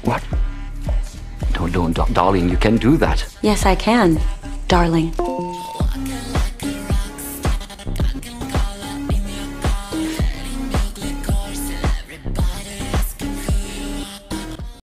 What? No, darling, you can't do that. Yes, I can, darling.